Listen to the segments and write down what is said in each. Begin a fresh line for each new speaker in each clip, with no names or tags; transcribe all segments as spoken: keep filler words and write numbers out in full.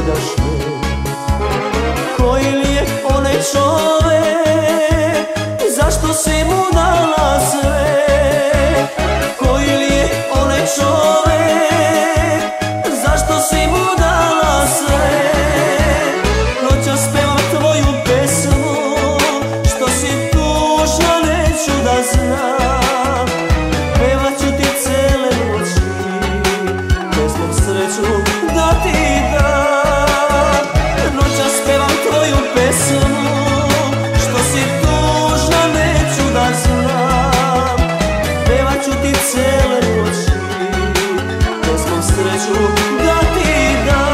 predaše. Koji li je onaj čovek, zašto si mu dala sve? Koji li je onaj čovek, zašto si mu dala sve? Noćas pevam tvoju pesmu, što si tužna neću da znam. Pevat ću ti cele noći, pesmom sreću da ti dam. Noćas pevam tvoju pesmu, što si tužna neću da znam. Pevat ću ti cele noći, pesmom sreću da ti dam.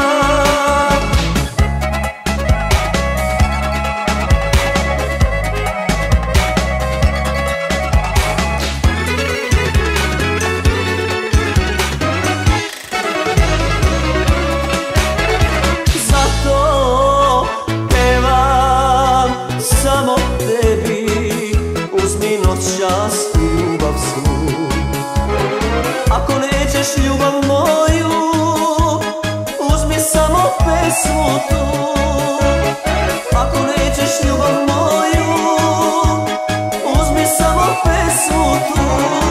Samo tebi, uzmi noćas ljubav svu. Ako nećeš ljubav moju, uzmi samo pesmu tu. Ako nećeš ljubav moju, uzmi samo pesmu tu.